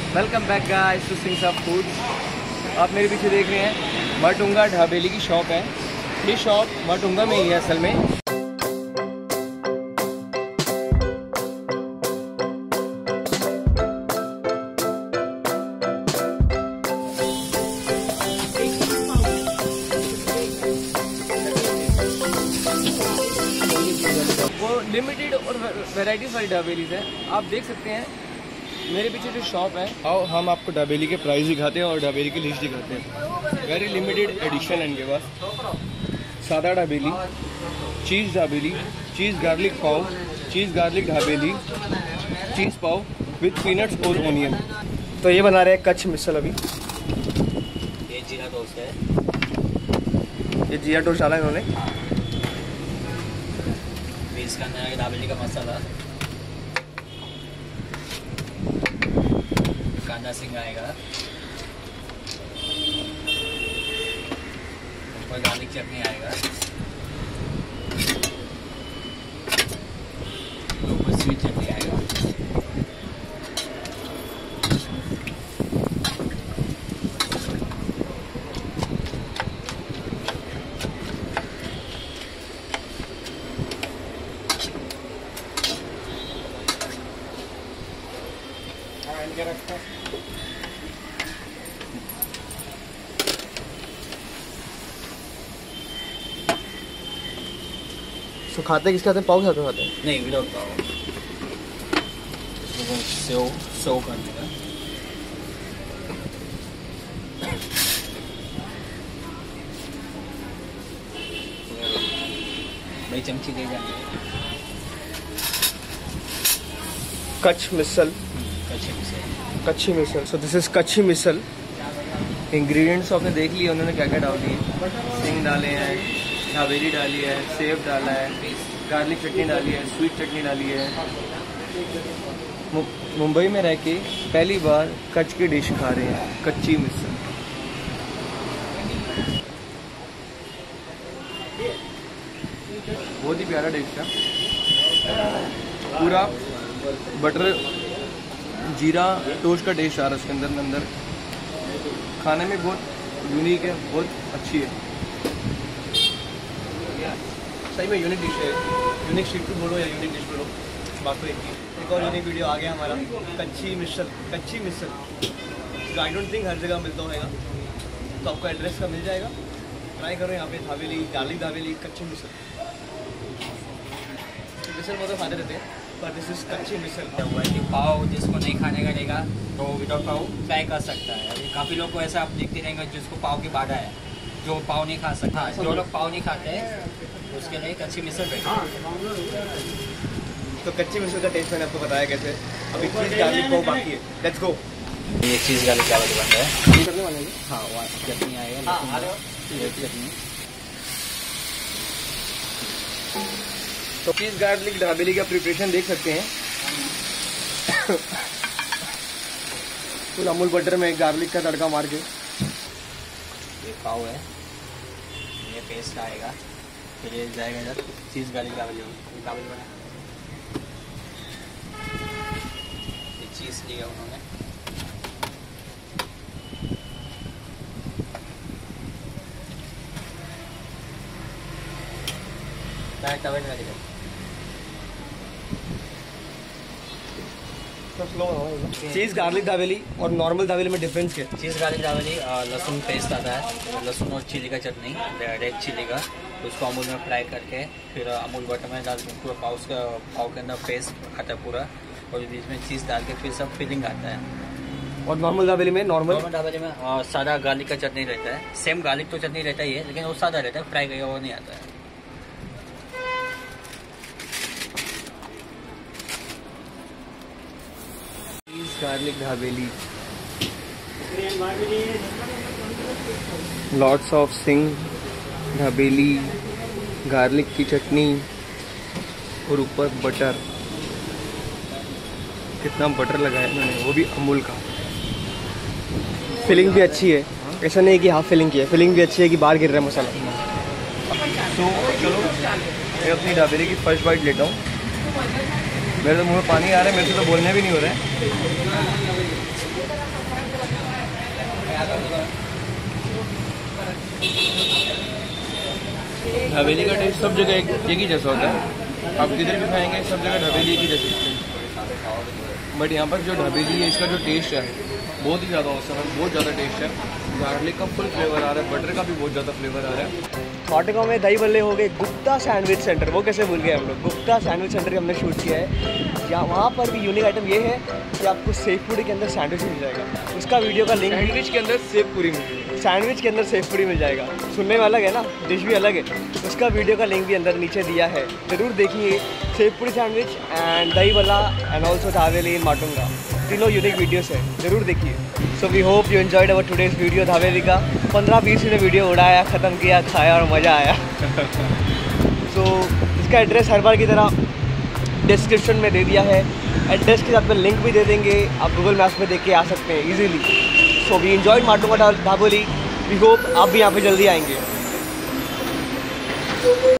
Welcome back guys to sings of food. आप मेरे पीछे देख रहे हैं मटुंगा ढाबेली की शॉप है। ये शॉप मटुंगा में ही है असल में। वो लिमिटेड और वैरायटीज वाली ढाबेलीज है। आप देख सकते हैं मेरे पीछे जो शॉप है। आओ हम आपको ढाबेली के प्राइस दिखाते हैं और ढाबेली की लिस्ट दिखाते हैं। वेरी लिमिटेड एडिशन है इनके पास। सादा dabeli, cheese dabeli, cheese garlic pav, cheese garlic dabeli, cheese pav with peanuts और ओनियन। तो ये बना रहे हैं कच्छ मिसल। अभी ये जीरा टोस्ट है। ये जीरा टोस्ट डाला इन्होंने। इसका अंदर है दाबेली का मसाला, कांदा सिंग आएगा, ऊपर गार्लिक चटनी आएगा, ऊपर स्वीट चटनी आएगा। तो खाते किसके खाते हैं? पाव खाते खाते हैं? नहीं, विदाउट पाव। सेव करने का। भाई चमची दे जाएंगे। कच्छ मिसल, कच्ची मिसल। सो दिस इज कच्ची मिसल। इंग्रेडिएंट्स आपने देख लिए उन्होंने क्या क्या डाल दिए। सिंग डाले हैं, ढाबेली डाली है, सेव डाला है, गार्लिक चटनी डाली है, स्वीट चटनी डाली है। मुंबई में रह के पहली बार कच्छ की डिश खा रहे हैं, कच्ची मिसल। बहुत ही प्यारा टेस्ट है। पूरा बटर जीरा टोस्ट का टेस्ट आ रहा है उसके अंदर। खाने में बहुत यूनिक है, बहुत अच्छी है। सही में यूनिक डिश है। यूनिक स्ट्रीट फूड बोलो या यूनिक डिश बोलो, बात तो एक और यूनिक वीडियो आ गया हमारा, कच्ची मिसल। कच्ची मिसल आई डोंट थिंक हर जगह मिलता होगा, तो आपको एड्रेस का मिल जाएगा। ट्राई करो यहाँ पे ढाबेली, गार्लिक ढाबेली, कच्ची मिसल। मिसल बहुत फायदे रहते हैं, पर दिस इज कच्ची मिसल। पाव जिसको नहीं खाने का रहेगा तो विदाउट पाव ट्राई कर सकता है। अभी काफ़ी लोग को ऐसा आप देखते रहेंगे जिसको पाव की बाधा है, जो पाव नहीं खा सकता। जो लोग पाव नहीं खाते हैं उसके लिए कच्ची मिसल बैठे। तो कच्ची मिसल का टेस्ट मैंने आपको बताया कैसे। अभी चीज़ गार्लिक पाव बाकी है। Let's go. ये चीज़ गार्लिक चावल बन रहा है। चटनी बनेगी। हाँ, वहाँ चटनी आएगा। चटनी तो चीज़ गार्लिक ढाबेली का प्रिपरेशन देख सकते हैं। फुल अमूल बटर में गार्लिक का तड़का मार के। ये पाव है, ये पेस्ट आएगा, फिर ये जाएगा इधर चीज़ गार्लिक ढाबेली बना। ये चीज़ लिया उन्होंने, डायरेक्ट तवे में लगा। चीज़ गार्लिक ढाबेली और नॉर्मल ढाबेली में डिफरेंस क्या है? चीज़ गार्लिक ढाबेली लहसुन पेस्ट आता है, लहसुन और चिली का चटनी, रेड चिली का, उसको अमूल में फ्राई करके फिर अमूल बटर में डाल के पूरा पाव के अंदर पेस्ट आता है पूरा, और बीच में चीज़ डाल के फिर सब फिलिंग आता है। और नॉर्मल ढाबेली में नॉर्मल ढाबेली में सादा गार्लिक का चटनी रहता है। सेम गार्लिक तो चटनी रहता ही है, लेकिन वो सादा रहता है, फ्राई किया हुआ नहीं आता है। गार्लिक ढाबेली, लॉट्स ऑफ सिंग ढाबेली, गार्लिक की चटनी और ऊपर बटर। कितना बटर लगाया मैंने, वो भी अमूल का। फिलिंग भी अच्छी है, ऐसा नहीं है कि हाफ फिलिंग की है। फिलिंग भी अच्छी है कि बाहर गिर रहा है मसाला। तो चलो मैं अपनी ढाबेली की फर्स्ट बाइट लेता हूँ। मेरे तो मुँह में पानी आ रहा है, मेरे से तो बोलने भी नहीं हो रहा है। हवेली का टेस्ट सब जगह एक ही जैसा होता है, आप किधर भी खाएंगे सब जगह हवेली एक ही जैसी होती है। बट यहाँ पर जो हवेली है इसका जो टेस्ट है बहुत ही ज़्यादा औसम है, बहुत ज़्यादा टेस्ट है। गार्लिक का फुल फ्लेवर आ रहा है, बटर का भी बहुत ज़्यादा फ्लेवर आ रहा है। माटेगांव में दही बल्ले हो गए। गुप्ता सैंडविच सेंटर, वो कैसे भूल गए हम लोग। गुप्ता सैंडविच सेंटर हमने शूट किया है, जहाँ वहाँ पर भी यूनिक आइटम ये है कि आपको सेव पूरी के अंदर सैंडविच मिल जाएगा। उसका वीडियो का लिंक, सैंडविच के अंदर सेव पूरी मिल जाएगी, सैंडविच के अंदर सेव पूरी मिल जाएगा। सुनने में अलग है ना, डिश भी अलग है। उसका वीडियो का लिंक भी अंदर नीचे दिया है, ज़रूर देखिए। सेव पूरी sandwich and dahi bhalla and also Dhaveli in Matunga, तीनों यूनिक वीडियोस है, ज़रूर देखिए। So we hope you enjoyed our today's video Dhaveli का। 15-20 ने वीडियो उड़ाया, ख़त्म किया, खाया और मज़ा आया। सो इसका एड्रेस हर बार की तरह डिस्क्रिप्शन में दे दिया है। एड्रेस के साथ में लिंक भी दे देंगे, आप गूगल मैप्स में देख के आ सकते हैं easily. So we enjoyed Matunga Dhaboli. We hope आप भी यहाँ पे जल्दी आएंगे।